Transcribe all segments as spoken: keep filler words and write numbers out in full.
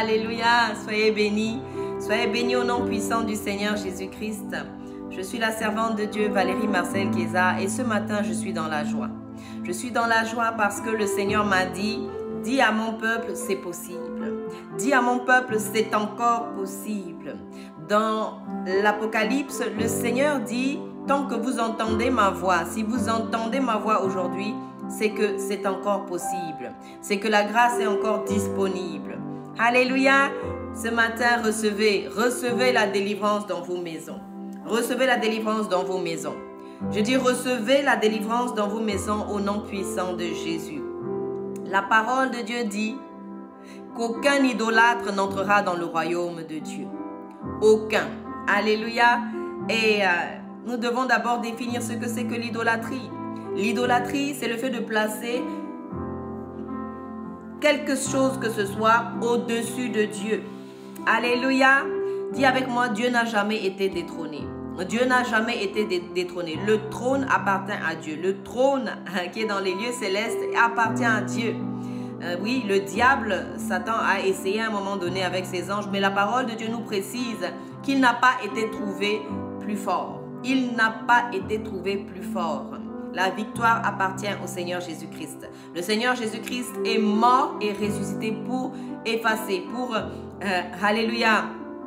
Alléluia. Soyez bénis. Soyez bénis au nom puissant du Seigneur Jésus-Christ. Je suis la servante de Dieu, Valérie Marcel Keza, et ce matin, je suis dans la joie. Je suis dans la joie parce que le Seigneur m'a dit, dis à mon peuple, c'est possible. Dis à mon peuple, c'est encore possible. Dans l'Apocalypse, le Seigneur dit, tant que vous entendez ma voix, si vous entendez ma voix aujourd'hui, c'est que c'est encore possible. C'est que la grâce est encore disponible. Alléluia. Ce matin, recevez, recevez la délivrance dans vos maisons. Recevez la délivrance dans vos maisons. Je dis recevez la délivrance dans vos maisons au nom puissant de Jésus. La parole de Dieu dit qu'aucun idolâtre n'entrera dans le royaume de Dieu. Aucun. Alléluia. Et euh, nous devons d'abord définir ce que c'est que l'idolâtrie. L'idolâtrie, c'est le fait de placer quelque chose que ce soit au-dessus de Dieu. Alléluia. Dis avec moi, Dieu n'a jamais été détrôné. Dieu n'a jamais été détrôné. Le trône appartient à Dieu. Le trône qui est dans les lieux célestes appartient à Dieu. Euh, oui, le diable, Satan a essayé à un moment donné avec ses anges, mais la parole de Dieu nous précise qu'il n'a pas été trouvé plus fort. Il n'a pas été trouvé plus fort. La victoire appartient au Seigneur Jésus-Christ. Le Seigneur Jésus-Christ est mort et ressuscité pour effacer, pour, euh, alléluia,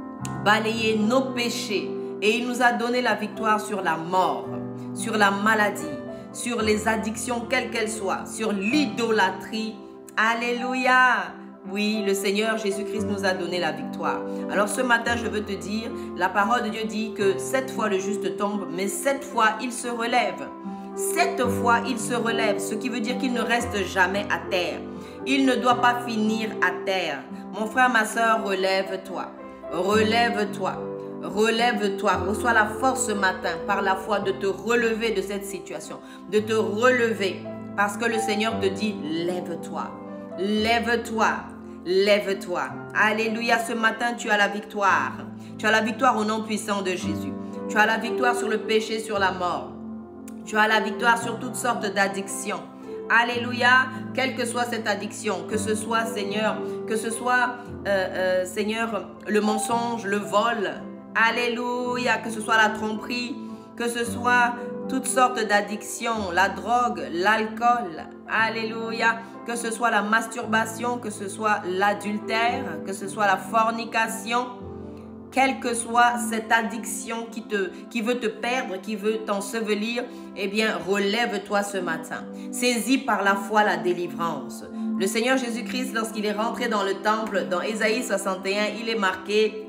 balayer nos péchés. Et il nous a donné la victoire sur la mort, sur la maladie, sur les addictions, quelles qu'elles soient, sur l'idolâtrie. Alléluia. Oui, le Seigneur Jésus-Christ nous a donné la victoire. Alors ce matin, je veux te dire, la parole de Dieu dit que sept fois le juste tombe, mais sept fois il se relève. Sept fois il se relève, ce qui veut dire qu'il ne reste jamais à terre. Il ne doit pas finir à terre. Mon frère, ma soeur, relève-toi. Relève-toi. Relève-toi. Reçois la force ce matin par la foi de te relever de cette situation. De te relever. Parce que le Seigneur te dit, lève-toi. Lève-toi. Lève-toi. Alléluia. Ce matin, tu as la victoire. Tu as la victoire au nom puissant de Jésus. Tu as la victoire sur le péché, sur la mort. Tu as la victoire sur toutes sortes d'addictions. Alléluia. Quelle que soit cette addiction, que ce soit, Seigneur, que ce soit, euh, euh, Seigneur, le mensonge, le vol. Alléluia. Que ce soit la tromperie, que ce soit toutes sortes d'addictions, la drogue, l'alcool. Alléluia. Que ce soit la masturbation, que ce soit l'adultère, que ce soit la fornication. Quelle que soit cette addiction qui, te, qui veut te perdre, qui veut t'ensevelir, eh bien, relève-toi ce matin. Saisis par la foi la délivrance. Le Seigneur Jésus-Christ, lorsqu'il est rentré dans le temple, dans Ésaïe soixante et un, il est marqué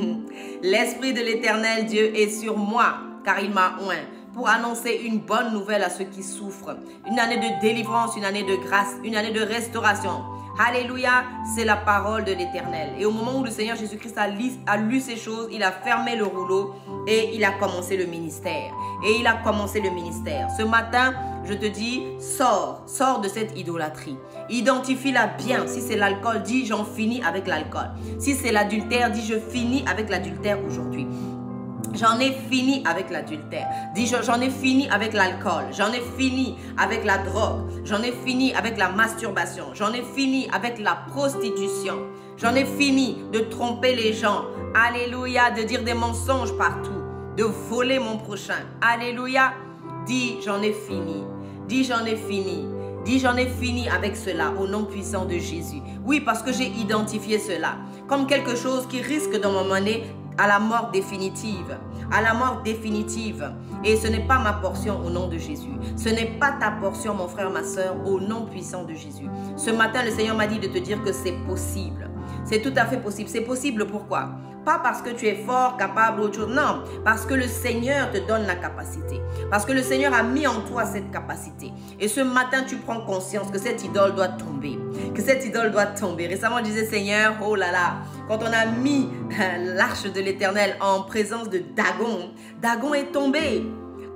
« L'Esprit de l'Éternel Dieu est sur moi, car il m'a oint. » pour annoncer une bonne nouvelle à ceux qui souffrent. Une année de délivrance, une année de grâce, une année de restauration. Alléluia, c'est la parole de l'Éternel. Et au moment où le Seigneur Jésus-Christ a, a lu ces choses, il a fermé le rouleau et il a commencé le ministère. Et il a commencé le ministère. Ce matin, je te dis, sors, sors de cette idolâtrie. Identifie-la bien. Si c'est l'alcool, dis j'en finis avec l'alcool. Si c'est l'adultère, dis je finis avec l'adultère aujourd'hui. J'en ai fini avec l'adultère. Dis, j'en ai fini avec l'alcool. J'en ai fini avec la drogue. J'en ai fini avec la masturbation. J'en ai fini avec la prostitution. J'en ai fini de tromper les gens. Alléluia, de dire des mensonges partout. De voler mon prochain. Alléluia. Dis, j'en ai fini. Dis, j'en ai fini. Dis, j'en ai fini avec cela au nom puissant de Jésus. Oui, parce que j'ai identifié cela comme quelque chose qui risque de m'emmener à la mort définitive, à la mort définitive. Et ce n'est pas ma portion au nom de Jésus. Ce n'est pas ta portion, mon frère, ma soeur, au nom puissant de Jésus. Ce matin, le Seigneur m'a dit de te dire que c'est possible. C'est tout à fait possible. C'est possible pourquoi? Pas parce que tu es fort, capable ou autre chose. Non, parce que le Seigneur te donne la capacité. Parce que le Seigneur a mis en toi cette capacité. Et ce matin, tu prends conscience que cette idole doit tomber. Que cette idole doit tomber. Récemment, je disais, Seigneur, oh là là, quand on a mis l'arche de l'Éternel en présence de Dagon, Dagon est tombé.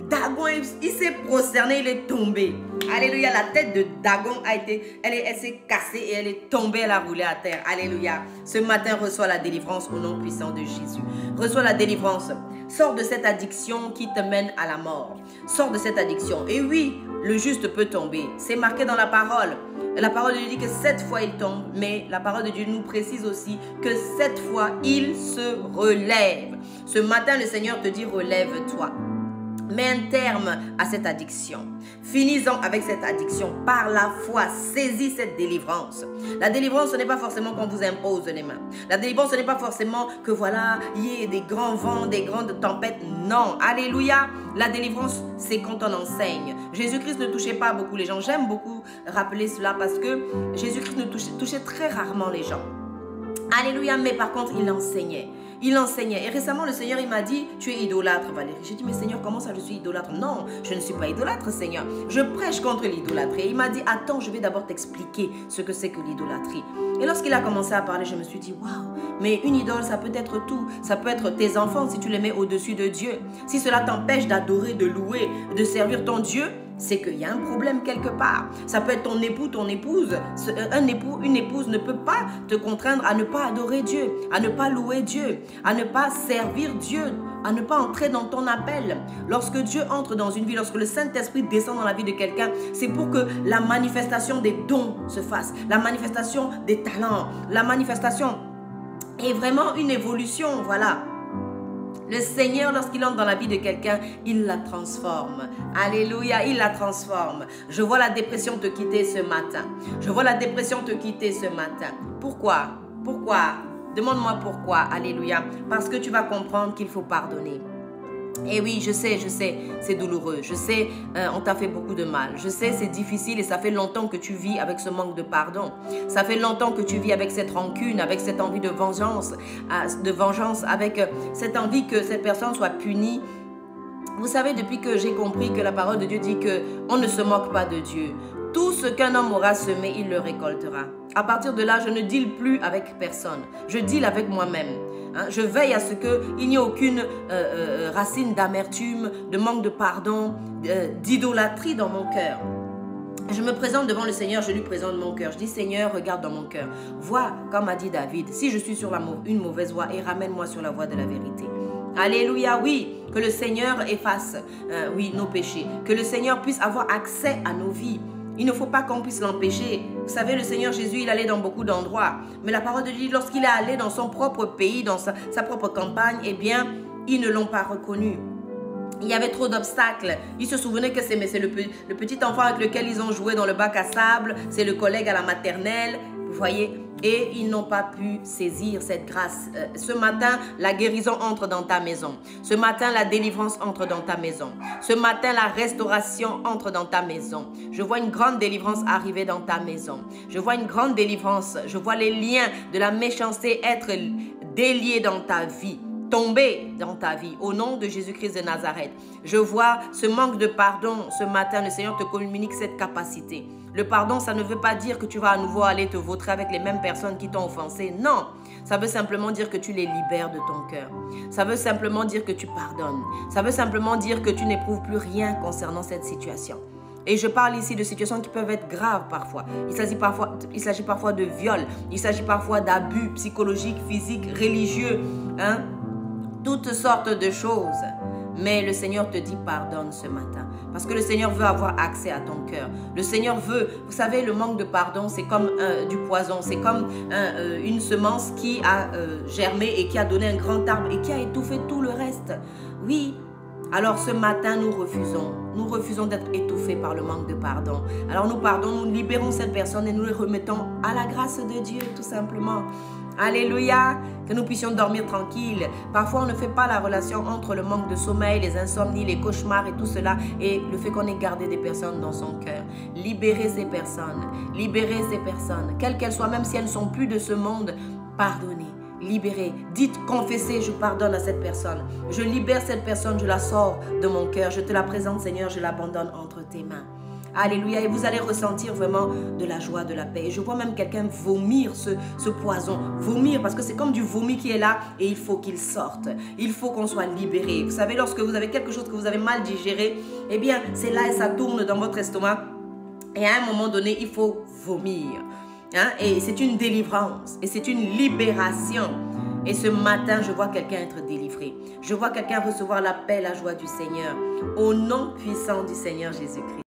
Dagon, il s'est prosterné, il est tombé. Alléluia, la tête de Dagon a été, elle, elle s'est cassée et elle est tombée, elle a roulé à terre. Alléluia. Ce matin, reçois la délivrance au nom puissant de Jésus. Reçois la délivrance. Sors de cette addiction qui te mène à la mort. Sors de cette addiction. Et oui, le juste peut tomber. C'est marqué dans la parole. La parole de Dieu dit que sept fois il tombe, mais la parole de Dieu nous précise aussi que sept fois il se relève. Ce matin, le Seigneur te dit, relève-toi. Mets un terme à cette addiction. Finis-en avec cette addiction par la foi. Saisis cette délivrance. La délivrance, ce n'est pas forcément qu'on vous impose les mains. La délivrance, ce n'est pas forcément que voilà, il y ait des grands vents, des grandes tempêtes. Non, alléluia. La délivrance, c'est quand on enseigne. Jésus-Christ ne touchait pas beaucoup les gens. J'aime beaucoup rappeler cela parce que Jésus-Christ ne touchait, touchait très rarement les gens. Alléluia, mais par contre, il enseignait. Il enseignait. Et récemment, le Seigneur, il m'a dit, tu es idolâtre, Valérie. J'ai dit, mais Seigneur, comment ça, je suis idolâtre? Non, je ne suis pas idolâtre, Seigneur. Je prêche contre l'idolâtrie. Et il m'a dit, attends, je vais d'abord t'expliquer ce que c'est que l'idolâtrie. Et lorsqu'il a commencé à parler, je me suis dit, waouh, mais une idole, ça peut être tout. Ça peut être tes enfants si tu les mets au-dessus de Dieu. Si cela t'empêche d'adorer, de louer, de servir ton Dieu, c'est qu'il y a un problème quelque part. Ça peut être ton époux, ton épouse. Un époux, une épouse ne peut pas te contraindre à ne pas adorer Dieu, à ne pas louer Dieu, à ne pas servir Dieu, à ne pas entrer dans ton appel. Lorsque Dieu entre dans une vie, lorsque le Saint-Esprit descend dans la vie de quelqu'un, c'est pour que la manifestation des dons se fasse, la manifestation des talents, la manifestation est vraiment une évolution, voilà. Le Seigneur, lorsqu'il entre dans la vie de quelqu'un, il la transforme. Alléluia, il la transforme. Je vois la dépression te quitter ce matin. Je vois la dépression te quitter ce matin. Pourquoi? Pourquoi? Demande-moi pourquoi. Alléluia. Parce que tu vas comprendre qu'il faut pardonner. Et oui, je sais, je sais, c'est douloureux. Je sais, euh, on t'a fait beaucoup de mal. Je sais, c'est difficile et ça fait longtemps que tu vis avec ce manque de pardon. Ça fait longtemps que tu vis avec cette rancune, avec cette envie de vengeance, euh, de vengeance, avec euh, cette envie que cette personne soit punie. Vous savez, depuis que j'ai compris que la parole de Dieu dit qu'on ne se moque pas de Dieu. Tout ce qu'un homme aura semé, il le récoltera. À partir de là, je ne deal plus avec personne. Je deal avec moi-même. Hein, je veille à ce qu'il n'y ait aucune euh, euh, racine d'amertume, de manque de pardon, euh, d'idolâtrie dans mon cœur. Je me présente devant le Seigneur, je lui présente mon cœur. Je dis, Seigneur, regarde dans mon cœur. Vois, comme a dit David, si je suis sur la, une mauvaise voie, et ramène-moi sur la voie de la vérité. Alléluia, oui, que le Seigneur efface, euh, oui, nos péchés. Que le Seigneur puisse avoir accès à nos vies. Il ne faut pas qu'on puisse l'empêcher. Vous savez, le Seigneur Jésus, il allait dans beaucoup d'endroits. Mais la parole de Dieu, lorsqu'il est allé dans son propre pays, dans sa, sa propre campagne, eh bien, ils ne l'ont pas reconnu. Il y avait trop d'obstacles. Ils se souvenaient que c'est le, le petit enfant avec lequel ils ont joué dans le bac à sable. C'est le collègue à la maternelle. Vous voyez? Et ils n'ont pas pu saisir cette grâce. Euh, ce matin, la guérison entre dans ta maison. Ce matin, la délivrance entre dans ta maison. Ce matin, la restauration entre dans ta maison. Je vois une grande délivrance arriver dans ta maison. Je vois une grande délivrance. Je vois les liens de la méchanceté être déliés dans ta vie. Tomber dans ta vie au nom de Jésus-Christ de Nazareth. Je vois ce manque de pardon. Ce matin, le Seigneur te communique cette capacité. Le pardon, ça ne veut pas dire que tu vas à nouveau aller te vautrer avec les mêmes personnes qui t'ont offensé. Non, ça veut simplement dire que tu les libères de ton cœur. Ça veut simplement dire que tu pardonnes. Ça veut simplement dire que tu n'éprouves plus rien concernant cette situation. Et je parle ici de situations qui peuvent être graves parfois. Il s'agit parfois, il s'agit parfois de viol. Il s'agit parfois d'abus psychologiques, physiques, religieux. Hein? Toutes sortes de choses. Mais le Seigneur te dit pardonne ce matin. Parce que le Seigneur veut avoir accès à ton cœur. Le Seigneur veut, vous savez, le manque de pardon, c'est comme euh, du poison. C'est comme euh, une semence qui a euh, germé et qui a donné un grand arbre et qui a étouffé tout le reste. Oui, alors ce matin, nous refusons. Nous refusons d'être étouffés par le manque de pardon. Alors nous pardonnons, nous libérons cette personne et nous les remettons à la grâce de Dieu, tout simplement. Alléluia, que nous puissions dormir tranquille. Parfois, on ne fait pas la relation entre le manque de sommeil, les insomnies, les cauchemars et tout cela et le fait qu'on ait gardé des personnes dans son cœur. Libérez ces personnes, libérez ces personnes, quelles qu'elles soient, même si elles ne sont plus de ce monde, pardonnez. Libérez, dites, confessez, je pardonne à cette personne. Je libère cette personne, je la sors de mon cœur. Je te la présente, Seigneur, je l'abandonne entre tes mains. Alléluia. Et vous allez ressentir vraiment de la joie, de la paix. Et je vois même quelqu'un vomir ce, ce poison. Vomir parce que c'est comme du vomi qui est là et il faut qu'il sorte. Il faut qu'on soit libéré. Vous savez, lorsque vous avez quelque chose que vous avez mal digéré, eh bien, c'est là et ça tourne dans votre estomac. Et à un moment donné, il faut vomir. Hein? Et c'est une délivrance. Et c'est une libération. Et ce matin, je vois quelqu'un être délivré. Je vois quelqu'un recevoir la paix, la joie du Seigneur. Au nom puissant du Seigneur Jésus-Christ.